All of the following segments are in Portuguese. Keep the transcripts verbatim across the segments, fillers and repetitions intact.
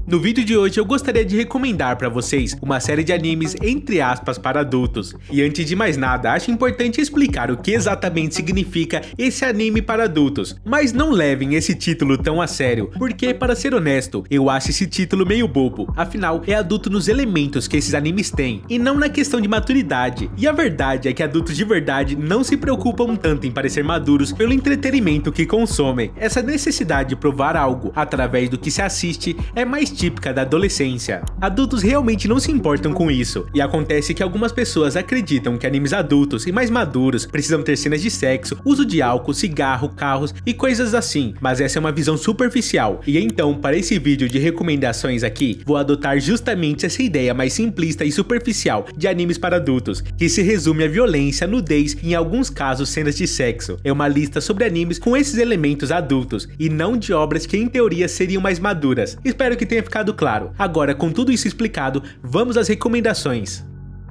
No vídeo de hoje eu gostaria de recomendar para vocês uma série de animes entre aspas para adultos. E antes de mais nada, acho importante explicar o que exatamente significa esse anime para adultos. Mas não levem esse título tão a sério, porque para ser honesto, eu acho esse título meio bobo. Afinal, é adulto nos elementos que esses animes têm, e não na questão de maturidade. E a verdade é que adultos de verdade não se preocupam tanto em parecer maduros pelo entretenimento que consomem. Essa necessidade de provar algo através do que se assiste é mais típica da adolescência. Adultos realmente não se importam com isso, e acontece que algumas pessoas acreditam que animes adultos e mais maduros precisam ter cenas de sexo, uso de álcool, cigarro, carros e coisas assim, mas essa é uma visão superficial. E então, para esse vídeo de recomendações aqui, vou adotar justamente essa ideia mais simplista e superficial de animes para adultos, que se resume a violência, nudez e em alguns casos cenas de sexo. É uma lista sobre animes com esses elementos adultos e não de obras que em teoria seriam mais maduras. Espero que tenha ficado claro. Agora, com tudo isso explicado, vamos às recomendações.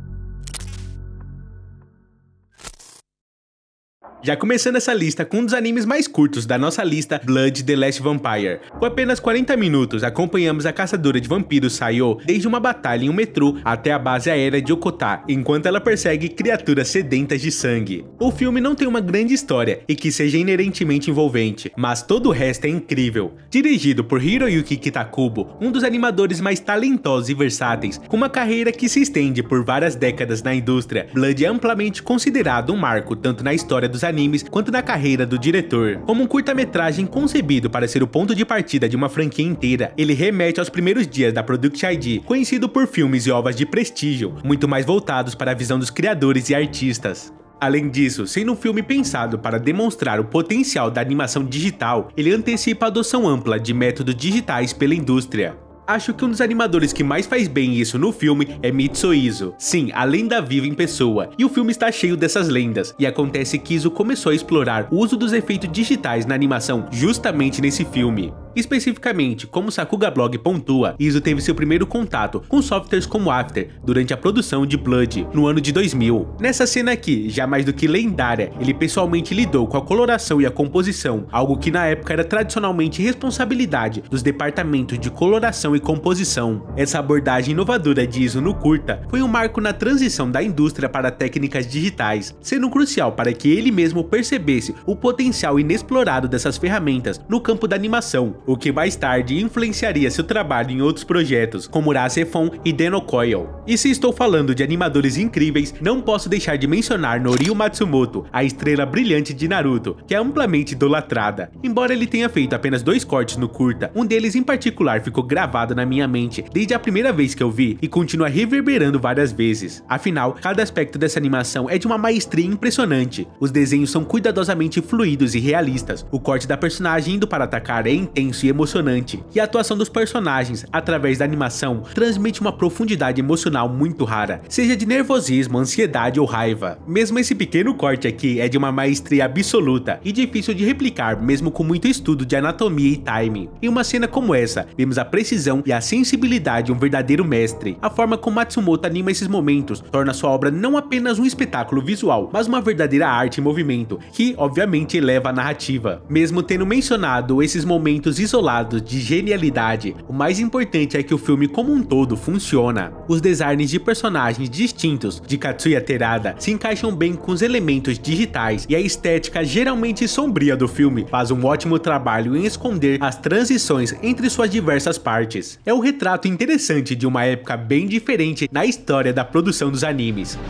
Já começando essa lista com um dos animes mais curtos da nossa lista, Blood: The Last Vampire. Com apenas quarenta minutos, acompanhamos a caçadora de vampiros Sayo desde uma batalha em um metrô até a base aérea de Okota, enquanto ela persegue criaturas sedentas de sangue. O filme não tem uma grande história e que seja inerentemente envolvente, mas todo o resto é incrível. Dirigido por Hiroyuki Kitakubo, um dos animadores mais talentosos e versáteis, com uma carreira que se estende por várias décadas na indústria, Blood é amplamente considerado um marco tanto na história dos animes quanto na carreira do diretor. Como um curta-metragem concebido para ser o ponto de partida de uma franquia inteira, ele remete aos primeiros dias da Product I D, conhecido por filmes e obras de prestígio, muito mais voltados para a visão dos criadores e artistas. Além disso, sendo um filme pensado para demonstrar o potencial da animação digital, ele antecipa a adoção ampla de métodos digitais pela indústria. Acho que um dos animadores que mais faz bem isso no filme é Mitsuo Iso. Sim, a lenda viva em pessoa. E o filme está cheio dessas lendas. E acontece que Iso começou a explorar o uso dos efeitos digitais na animação justamente nesse filme. Especificamente, como Sakuga Blog pontua, Iso teve seu primeiro contato com softwares como After durante a produção de Blood, no ano de dois mil. Nessa cena aqui, já mais do que lendária, ele pessoalmente lidou com a coloração e a composição, algo que na época era tradicionalmente responsabilidade dos departamentos de coloração e composição. Essa abordagem inovadora de Iso no curta foi um marco na transição da indústria para técnicas digitais, sendo crucial para que ele mesmo percebesse o potencial inexplorado dessas ferramentas no campo da animação, o que mais tarde influenciaria seu trabalho em outros projetos, como Urasefon e Denocoil. E se estou falando de animadores incríveis, não posso deixar de mencionar Norio Matsumoto, a estrela brilhante de Naruto, que é amplamente idolatrada. Embora ele tenha feito apenas dois cortes no curta, um deles em particular ficou gravado na minha mente desde a primeira vez que eu vi e continua reverberando várias vezes. Afinal, cada aspecto dessa animação é de uma maestria impressionante. Os desenhos são cuidadosamente fluidos e realistas, o corte da personagem indo para atacar é intenso e emocionante, e a atuação dos personagens, através da animação, transmite uma profundidade emocional muito rara, seja de nervosismo, ansiedade ou raiva. Mesmo esse pequeno corte aqui é de uma maestria absoluta e difícil de replicar, mesmo com muito estudo de anatomia e timing. Em uma cena como essa, vemos a precisão e a sensibilidade de um verdadeiro mestre. A forma como Matsumoto anima esses momentos torna sua obra não apenas um espetáculo visual, mas uma verdadeira arte em movimento, que obviamente eleva a narrativa. Mesmo tendo mencionado esses momentos isolados de genialidade, o mais importante é que o filme como um todo funciona. Os designs de personagens distintos de Katsuya Terada se encaixam bem com os elementos digitais, e a estética geralmente sombria do filme faz um ótimo trabalho em esconder as transições entre suas diversas partes. É um retrato interessante de uma época bem diferente na história da produção dos animes.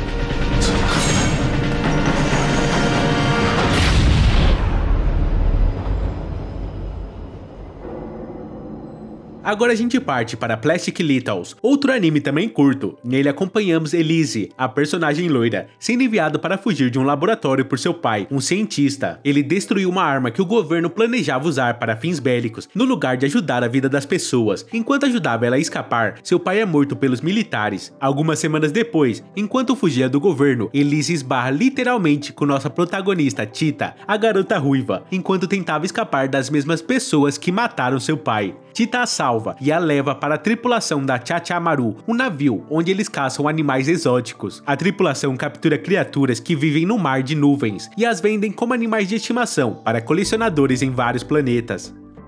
Agora a gente parte para Plastic Littles, outro anime também curto. Nele acompanhamos Elise, a personagem loira, sendo enviado para fugir de um laboratório por seu pai, um cientista. Ele destruiu uma arma que o governo planejava usar para fins bélicos, no lugar de ajudar a vida das pessoas. Enquanto ajudava ela a escapar, seu pai é morto pelos militares. Algumas semanas depois, enquanto fugia do governo, Elise esbarra literalmente com nossa protagonista Tita, a garota ruiva, enquanto tentava escapar das mesmas pessoas que mataram seu pai. Tita a salva e a leva para a tripulação da Chachamaru, um navio onde eles caçam animais exóticos. A tripulação captura criaturas que vivem no mar de nuvens e as vendem como animais de estimação para colecionadores em vários planetas.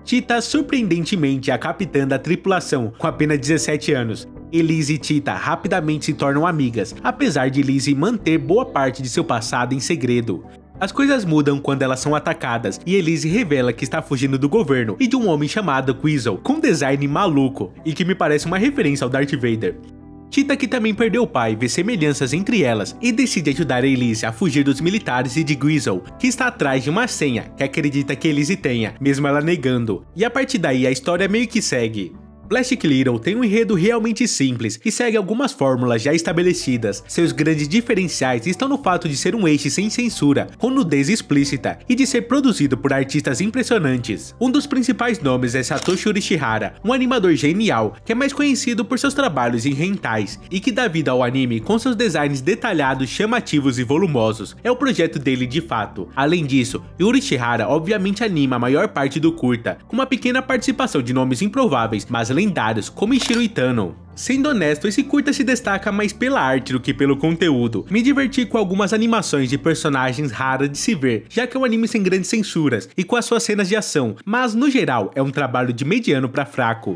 Tita surpreendentemente é a capitã da tripulação, com apenas dezessete anos. Elise e Tita rapidamente se tornam amigas, apesar de Elise manter boa parte de seu passado em segredo. As coisas mudam quando elas são atacadas e Elise revela que está fugindo do governo e de um homem chamado Quizzle, com design maluco e que me parece uma referência ao Darth Vader. Tita, que também perdeu o pai, vê semelhanças entre elas e decide ajudar a Elise a fugir dos militares e de Quizzle, que está atrás de uma senha que acredita que Elise tenha, mesmo ela negando. E a partir daí a história meio que segue. Plastic Little tem um enredo realmente simples e segue algumas fórmulas já estabelecidas. Seus grandes diferenciais estão no fato de ser um eixo sem censura, com nudez explícita, e de ser produzido por artistas impressionantes. Um dos principais nomes é Satoshi Urishihara, um animador genial que é mais conhecido por seus trabalhos em hentais e que dá vida ao anime com seus designs detalhados, chamativos e volumosos. É o projeto dele de fato. Além disso, Urishihara obviamente anima a maior parte do curta, com uma pequena participação de nomes improváveis, mas lendários como Ishiro Itano. Sendo honesto, esse curta se destaca mais pela arte do que pelo conteúdo. Me diverti com algumas animações de personagens raras de se ver, já que é um anime sem grandes censuras e com as suas cenas de ação, mas no geral é um trabalho de mediano para fraco.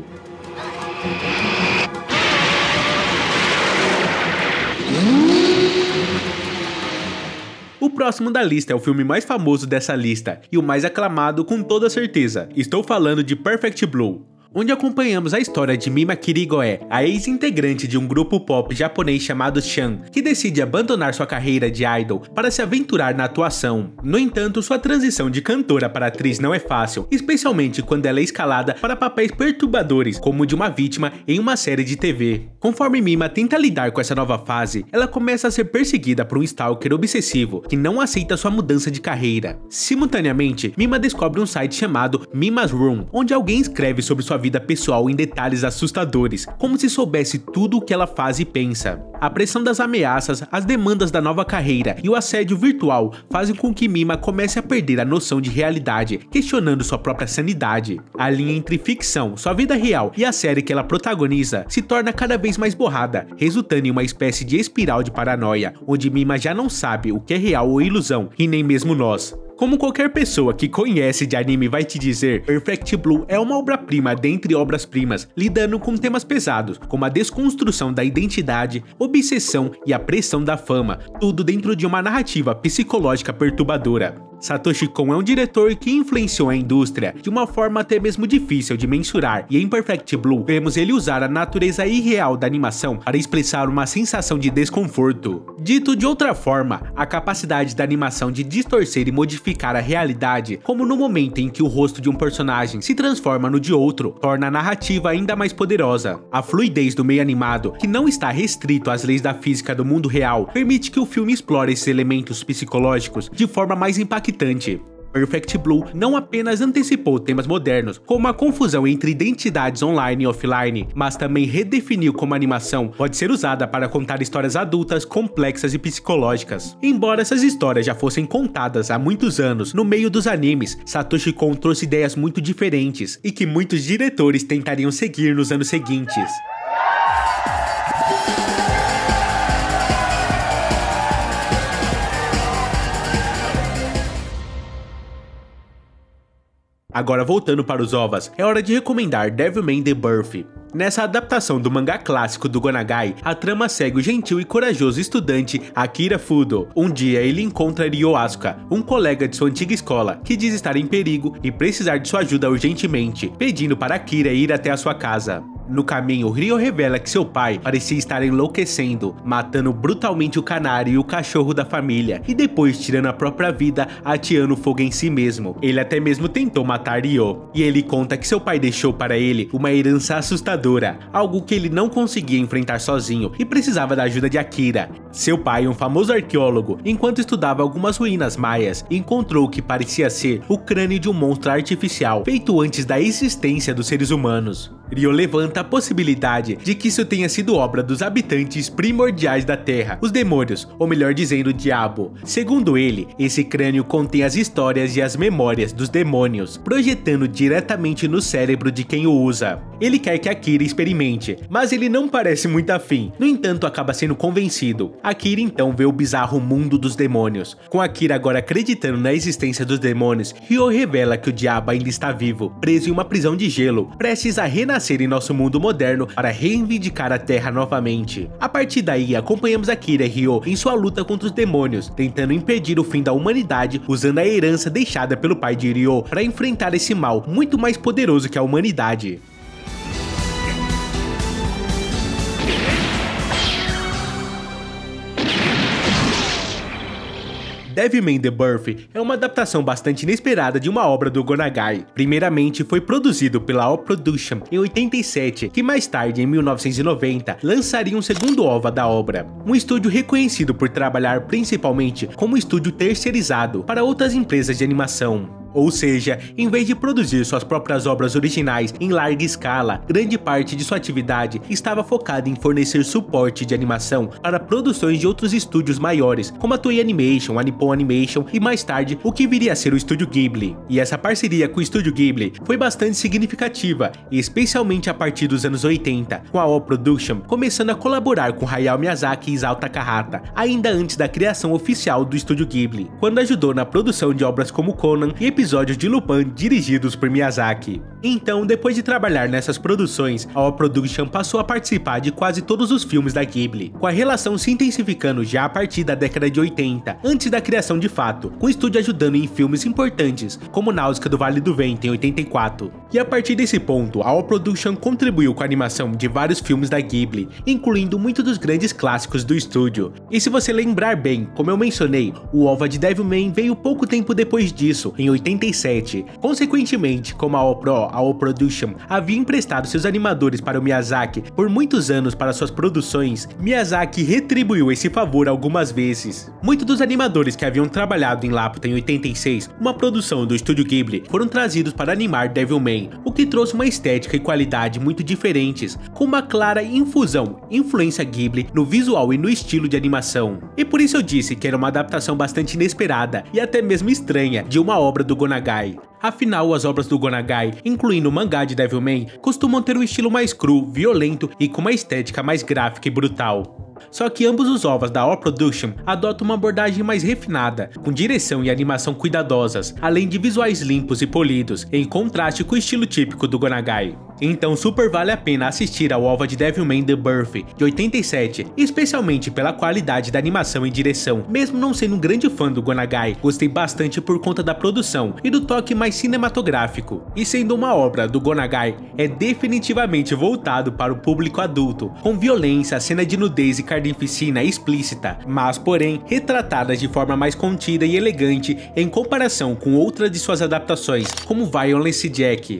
O próximo da lista é o filme mais famoso dessa lista e o mais aclamado com toda certeza. Estou falando de Perfect Blue, onde acompanhamos a história de Mima Kirigoe, a ex-integrante de um grupo pop japonês chamado Shan, que decide abandonar sua carreira de idol para se aventurar na atuação. No entanto, sua transição de cantora para atriz não é fácil, especialmente quando ela é escalada para papéis perturbadores, como o de uma vítima em uma série de T V. Conforme Mima tenta lidar com essa nova fase, ela começa a ser perseguida por um stalker obsessivo que não aceita sua mudança de carreira. Simultaneamente, Mima descobre um site chamado Mima's Room, onde alguém escreve sobre sua vida pessoal em detalhes assustadores, como se soubesse tudo o que ela faz e pensa. A pressão das ameaças, as demandas da nova carreira e o assédio virtual fazem com que Mima comece a perder a noção de realidade, questionando sua própria sanidade. A linha entre ficção, sua vida real e a série que ela protagoniza se torna cada vez mais borrada, resultando em uma espécie de espiral de paranoia, onde Mima já não sabe o que é real ou ilusão, e nem mesmo nós. Como qualquer pessoa que conhece de anime vai te dizer, Perfect Blue é uma obra-prima dentre obras-primas, lidando com temas pesados, como a desconstrução da identidade, obsessão e a pressão da fama, tudo dentro de uma narrativa psicológica perturbadora. Satoshi Kon é um diretor que influenciou a indústria de uma forma até mesmo difícil de mensurar, e em Perfect Blue vemos ele usar a natureza irreal da animação para expressar uma sensação de desconforto. Dito de outra forma, a capacidade da animação de distorcer e modificar a realidade, como no momento em que o rosto de um personagem se transforma no de outro, torna a narrativa ainda mais poderosa. A fluidez do meio animado, que não está restrito às leis da física do mundo real, permite que o filme explore esses elementos psicológicos de forma mais impactante. Perfect Blue não apenas antecipou temas modernos, como a confusão entre identidades online e offline, mas também redefiniu como a animação pode ser usada para contar histórias adultas, complexas e psicológicas. Embora essas histórias já fossem contadas há muitos anos no meio dos animes, Satoshi Kon trouxe ideias muito diferentes e que muitos diretores tentariam seguir nos anos seguintes. Agora voltando para os ovas, é hora de recomendar Devilman The Birth. Nessa adaptação do mangá clássico do Gonagai, a trama segue o gentil e corajoso estudante Akira Fudo. Um dia ele encontra Ryo Asuka, um colega de sua antiga escola, que diz estar em perigo e precisar de sua ajuda urgentemente, pedindo para Akira ir até a sua casa. No caminho, Ryo revela que seu pai parecia estar enlouquecendo, matando brutalmente o canário e o cachorro da família, e depois tirando a própria vida, ateando fogo em si mesmo. Ele até mesmo tentou matar Ryo, e ele conta que seu pai deixou para ele uma herança assustadora, algo que ele não conseguia enfrentar sozinho e precisava da ajuda de Akira. Seu pai, um famoso arqueólogo, enquanto estudava algumas ruínas maias, encontrou o que parecia ser o crânio de um monstro artificial, feito antes da existência dos seres humanos. Ryo levanta a possibilidade de que isso tenha sido obra dos habitantes primordiais da Terra, os demônios, ou melhor dizendo, o diabo. Segundo ele, esse crânio contém as histórias e as memórias dos demônios, projetando diretamente no cérebro de quem o usa. Ele quer que Akira experimente, mas ele não parece muito afim. No entanto, acaba sendo convencido. Akira então vê o bizarro mundo dos demônios. Com Akira agora acreditando na existência dos demônios, Ryo revela que o diabo ainda está vivo, preso em uma prisão de gelo, prestes a renascer em nosso mundo moderno para reivindicar a Terra novamente. A partir daí, acompanhamos Akira e Ryo em sua luta contra os demônios, tentando impedir o fim da humanidade usando a herança deixada pelo pai de Ryo para enfrentar esse mal muito mais poderoso que a humanidade. Devilman The Birth é uma adaptação bastante inesperada de uma obra do Go Nagai. Primeiramente foi produzido pela O Production em oitenta e sete, que mais tarde, em mil novecentos e noventa, lançaria um segundo O V A da obra. Um estúdio reconhecido por trabalhar principalmente como estúdio terceirizado para outras empresas de animação. Ou seja, em vez de produzir suas próprias obras originais em larga escala, grande parte de sua atividade estava focada em fornecer suporte de animação para produções de outros estúdios maiores, como a Toei Animation, a Nippon Animation e mais tarde o que viria a ser o Estúdio Ghibli. E essa parceria com o Estúdio Ghibli foi bastante significativa, especialmente a partir dos anos oitenta, com a O Production começando a colaborar com Hayao Miyazaki e Isao Takahata, ainda antes da criação oficial do Estúdio Ghibli, quando ajudou na produção de obras como Conan e episódios episódios de Lupin dirigidos por Miyazaki. Então, depois de trabalhar nessas produções, a O Production passou a participar de quase todos os filmes da Ghibli, com a relação se intensificando já a partir da década de oitenta, antes da criação de fato, com o estúdio ajudando em filmes importantes, como Náusea do Vale do Vento em oitenta e quatro. E a partir desse ponto, a O Production contribuiu com a animação de vários filmes da Ghibli, incluindo muitos dos grandes clássicos do estúdio. E se você lembrar bem, como eu mencionei, o O V A de Devilman veio pouco tempo depois disso, em oitenta e sete. Consequentemente, como a O Pro, a O Production, havia emprestado seus animadores para o Miyazaki por muitos anos para suas produções, Miyazaki retribuiu esse favor algumas vezes. Muitos dos animadores que haviam trabalhado em Laputa em oitenta e seis, uma produção do estúdio Ghibli, foram trazidos para animar Devilman, o que trouxe uma estética e qualidade muito diferentes, com uma clara infusão, influência Ghibli no visual e no estilo de animação. E por isso eu disse que era uma adaptação bastante inesperada e até mesmo estranha de uma obra do Go Nagai. Afinal, as obras do Go Nagai, incluindo o mangá de Devilman, costumam ter um estilo mais cru, violento e com uma estética mais gráfica e brutal. Só que ambos os O V As da O Production adotam uma abordagem mais refinada, com direção e animação cuidadosas, além de visuais limpos e polidos, em contraste com o estilo típico do Go Nagai. Então super vale a pena assistir ao O V A de Devilman The Birth, de oitenta e sete, especialmente pela qualidade da animação e direção. Mesmo não sendo um grande fã do Go Nagai, gostei bastante por conta da produção e do toque mais cinematográfico. E sendo uma obra do Go Nagai, é definitivamente voltado para o público adulto, com violência, cena de nudez e carnificina explícita, mas porém retratadas de forma mais contida e elegante em comparação com outras de suas adaptações, como Violence Jack.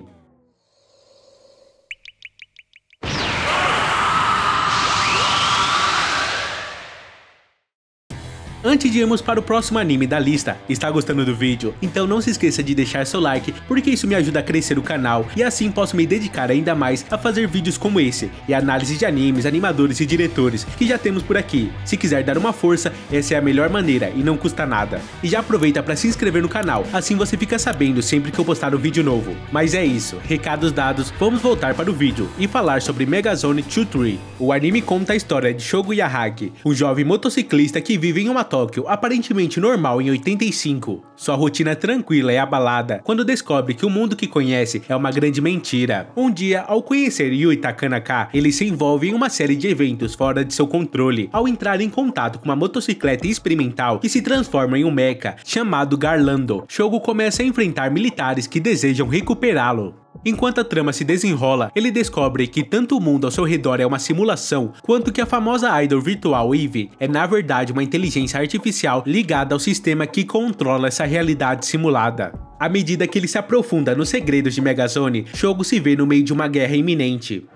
Antes de irmos para o próximo anime da lista, está gostando do vídeo? Então não se esqueça de deixar seu like, porque isso me ajuda a crescer o canal e assim posso me dedicar ainda mais a fazer vídeos como esse e análise de animes, animadores e diretores que já temos por aqui. Se quiser dar uma força, essa é a melhor maneira e não custa nada. E já aproveita para se inscrever no canal, assim você fica sabendo sempre que eu postar um vídeo novo. Mas é isso, recados dados, vamos voltar para o vídeo e falar sobre Megazone dois três. O anime conta a história de Shogo Yahagi, um jovem motociclista que vive em uma Tóquio aparentemente normal em oitenta e cinco. Sua rotina tranquila é abalada quando descobre que o mundo que conhece é uma grande mentira. Um dia, ao conhecer Yui Takanaka, ele se envolve em uma série de eventos fora de seu controle, ao entrar em contato com uma motocicleta experimental que se transforma em um mecha chamado Garlando. Shogo começa a enfrentar militares que desejam recuperá-lo. Enquanto a trama se desenrola, ele descobre que tanto o mundo ao seu redor é uma simulação, quanto que a famosa idol virtual Eve é na verdade uma inteligência artificial ligada ao sistema que controla essa realidade simulada. À medida que ele se aprofunda nos segredos de Megazone, Shogo se vê no meio de uma guerra iminente.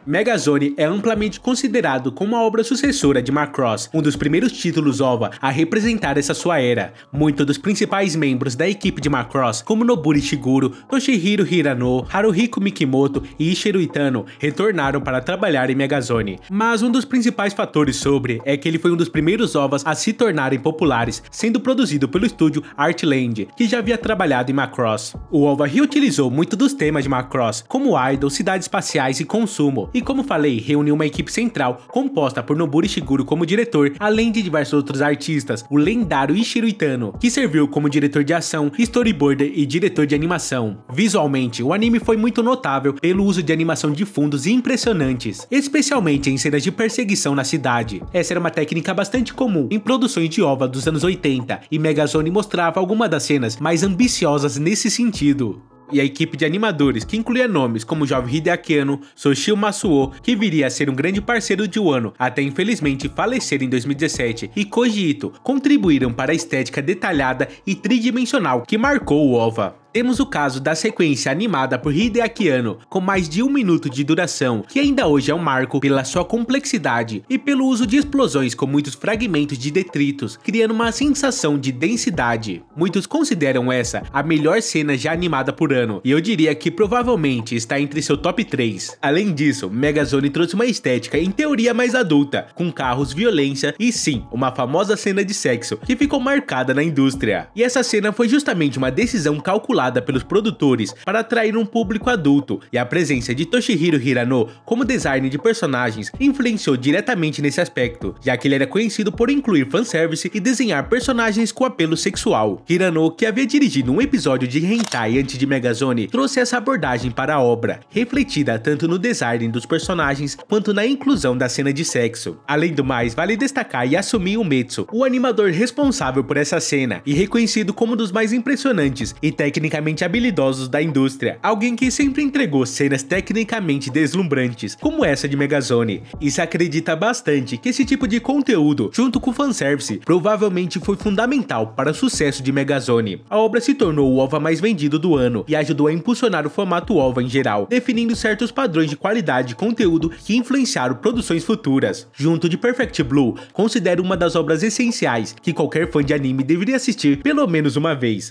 Megazone é amplamente considerado como a obra sucessora de Macross, um dos primeiros títulos OVA a representar essa sua era. Muitos dos principais membros da equipe de Macross, como Noburo Ishiguro, Toshihiro Hirano, Haruhiko Mikimoto e Ishiru Itano, retornaram para trabalhar em Megazone. Mas um dos principais fatores sobre é que ele foi um dos primeiros OVAs a se tornarem populares, sendo produzido pelo estúdio Artland, que já havia trabalhado em Macross. O OVA reutilizou muito dos temas de Macross, como idol, cidades espaciais e consumo, e como falei, reuniu uma equipe central composta por Noburo Ishiguro como diretor, além de diversos outros artistas, o lendário Ishiru Itano, que serviu como diretor de ação, storyboarder e diretor de animação. Visualmente, o anime foi muito notável pelo uso de animação de fundos impressionantes, especialmente em cenas de perseguição na cidade. Essa era uma técnica bastante comum em produções de OVA dos anos oitenta, e Megazone mostrava algumas das cenas mais ambiciosas nesse sentido. E a equipe de animadores, que incluía nomes como o jovem Hideaki Anno, Soshio Masuo, que viria a ser um grande parceiro de Wano, até infelizmente falecer em dois mil e dezessete, e Koji Ito, contribuíram para a estética detalhada e tridimensional que marcou o OVA. Temos o caso da sequência animada por Hideaki Anno, com mais de um minuto de duração, que ainda hoje é um marco pela sua complexidade e pelo uso de explosões com muitos fragmentos de detritos, criando uma sensação de densidade. Muitos consideram essa a melhor cena já animada por Anno, e eu diria que provavelmente está entre seu top três. Além disso, Megazone trouxe uma estética em teoria mais adulta, com carros, violência e sim, uma famosa cena de sexo que ficou marcada na indústria. E essa cena foi justamente uma decisão calculada pelos produtores para atrair um público adulto, e a presença de Toshihiro Hirano como designer de personagens influenciou diretamente nesse aspecto, já que ele era conhecido por incluir fanservice e desenhar personagens com apelo sexual. Hirano, que havia dirigido um episódio de hentai antes de Megazone, trouxe essa abordagem para a obra, refletida tanto no design dos personagens quanto na inclusão da cena de sexo. Além do mais, vale destacar Yasumi Umetsu, o animador responsável por essa cena e reconhecido como um dos mais impressionantes e técnicamente habilidosos da indústria, alguém que sempre entregou cenas tecnicamente deslumbrantes, como essa de Megazone, e se acredita bastante que esse tipo de conteúdo, junto com fanservice, provavelmente foi fundamental para o sucesso de Megazone. A obra se tornou o OVA mais vendido do ano e ajudou a impulsionar o formato OVA em geral, definindo certos padrões de qualidade de conteúdo que influenciaram produções futuras. Junto de Perfect Blue, considero uma das obras essenciais que qualquer fã de anime deveria assistir pelo menos uma vez.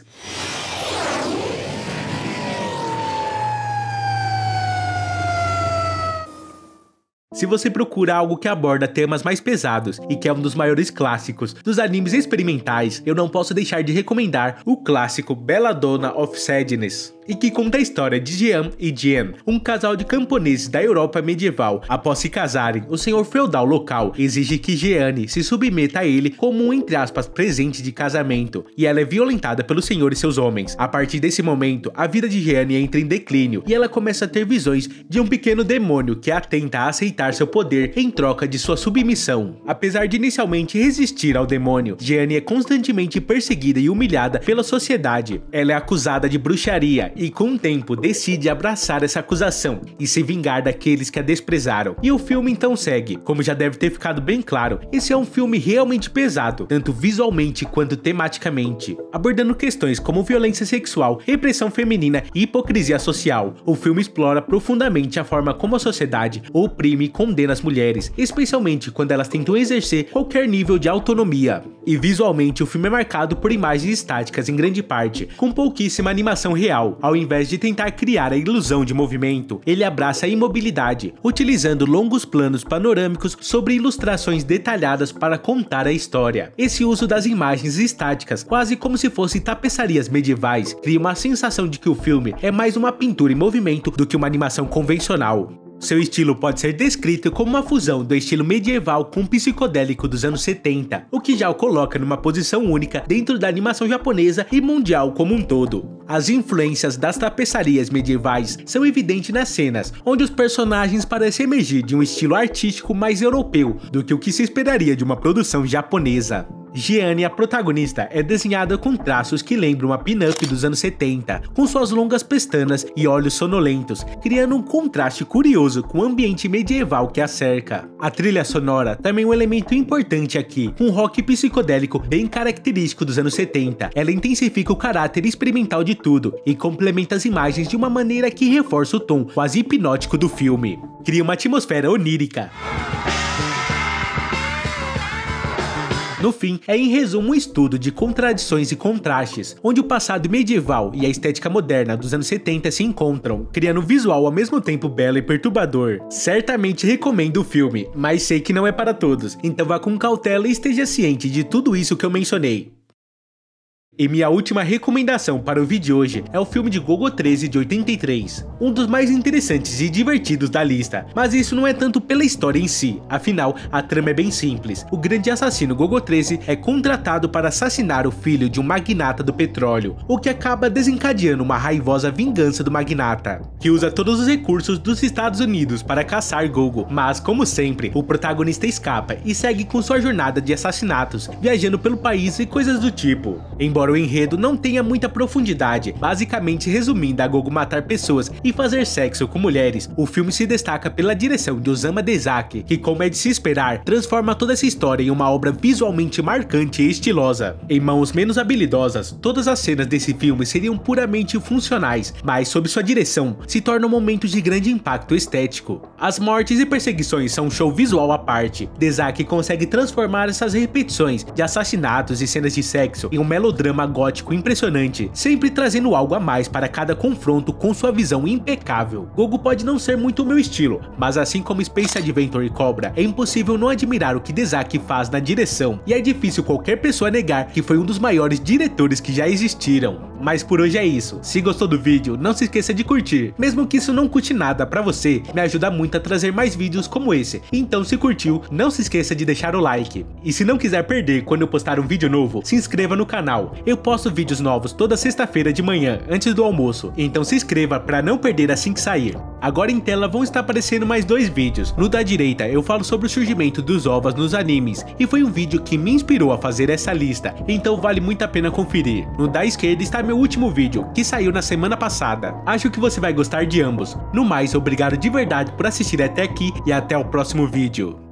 Se você procura algo que aborda temas mais pesados e que é um dos maiores clássicos dos animes experimentais, eu não posso deixar de recomendar o clássico Belladonna of Sadness, e que conta a história de Jean e Jean, um casal de camponeses da Europa medieval. Após se casarem, o senhor feudal local exige que Jeanne se submeta a ele como um, entre aspas, presente de casamento, e ela é violentada pelo senhor e seus homens. A partir desse momento, a vida de Jeanne entra em declínio e ela começa a ter visões de um pequeno demônio que a tenta a aceitar seu poder em troca de sua submissão. Apesar de inicialmente resistir ao demônio, Jeanne é constantemente perseguida e humilhada pela sociedade. Ela é acusada de bruxaria e com o tempo decide abraçar essa acusação e se vingar daqueles que a desprezaram. E o filme então segue. Como já deve ter ficado bem claro, esse é um filme realmente pesado, tanto visualmente quanto tematicamente, abordando questões como violência sexual, repressão feminina e hipocrisia social. O filme explora profundamente a forma como a sociedade oprime e condena as mulheres, especialmente quando elas tentam exercer qualquer nível de autonomia. E visualmente o filme é marcado por imagens estáticas em grande parte, com pouquíssima animação real. Ao invés de tentar criar a ilusão de movimento, ele abraça a imobilidade, utilizando longos planos panorâmicos sobre ilustrações detalhadas para contar a história. Esse uso das imagens estáticas, quase como se fossem tapeçarias medievais, cria uma sensação de que o filme é mais uma pintura em movimento do que uma animação convencional. Seu estilo pode ser descrito como uma fusão do estilo medieval com o psicodélico dos anos setenta, o que já o coloca numa posição única dentro da animação japonesa e mundial como um todo. As influências das tapeçarias medievais são evidentes nas cenas, onde os personagens parecem emergir de um estilo artístico mais europeu do que o que se esperaria de uma produção japonesa. Jeanne, a protagonista, é desenhada com traços que lembram a pin-up dos anos setenta, com suas longas pestanas e olhos sonolentos, criando um contraste curioso com o ambiente medieval que a cerca. A trilha sonora também é um elemento importante aqui, com um rock psicodélico bem característico dos anos setenta. Ela intensifica o caráter experimental de tudo e complementa as imagens de uma maneira que reforça o tom quase hipnótico do filme. Cria uma atmosfera onírica. No fim, é em resumo um estudo de contradições e contrastes, onde o passado medieval e a estética moderna dos anos setenta se encontram, criando um visual ao mesmo tempo belo e perturbador. Certamente recomendo o filme, mas sei que não é para todos, então vá com cautela e esteja ciente de tudo isso que eu mencionei. E minha última recomendação para o vídeo de hoje é o filme de Gogô treze de oitenta e três, um dos mais interessantes e divertidos da lista, mas isso não é tanto pela história em si, afinal a trama é bem simples. O grande assassino Gogô treze é contratado para assassinar o filho de um magnata do petróleo, o que acaba desencadeando uma raivosa vingança do magnata, que usa todos os recursos dos Estados Unidos para caçar Gogo, mas como sempre, o protagonista escapa e segue com sua jornada de assassinatos, viajando pelo país e coisas do tipo. Embora o enredo não tenha muita profundidade, basicamente resumindo a Gogo matar pessoas e fazer sexo com mulheres, o filme se destaca pela direção de Osamu Dezaki, que, como é de se esperar, transforma toda essa história em uma obra visualmente marcante e estilosa. Em mãos menos habilidosas, todas as cenas desse filme seriam puramente funcionais, mas sob sua direção, se tornam momentos de grande impacto estético. As mortes e perseguições são um show visual à parte. Dezaki consegue transformar essas repetições de assassinatos e cenas de sexo em um melodrama gótico impressionante, sempre trazendo algo a mais para cada confronto com sua visão impecável. Gogo pode não ser muito o meu estilo, mas assim como Space Adventure e Cobra, é impossível não admirar o que Dezaki faz na direção, e é difícil qualquer pessoa negar que foi um dos maiores diretores que já existiram. Mas por hoje é isso. Se gostou do vídeo, não se esqueça de curtir. Mesmo que isso não custe nada pra você, me ajuda muito a trazer mais vídeos como esse. Então se curtiu, não se esqueça de deixar o like. E se não quiser perder quando eu postar um vídeo novo, se inscreva no canal. Eu posto vídeos novos toda sexta-feira de manhã, antes do almoço. Então se inscreva pra não perder assim que sair. Agora em tela vão estar aparecendo mais dois vídeos. No da direita eu falo sobre o surgimento dos ovas nos animes, e foi um vídeo que me inspirou a fazer essa lista, então vale muito a pena conferir. No da esquerda está meu último vídeo, que saiu na semana passada. Acho que você vai gostar de ambos. No mais, obrigado de verdade por assistir até aqui e até o próximo vídeo.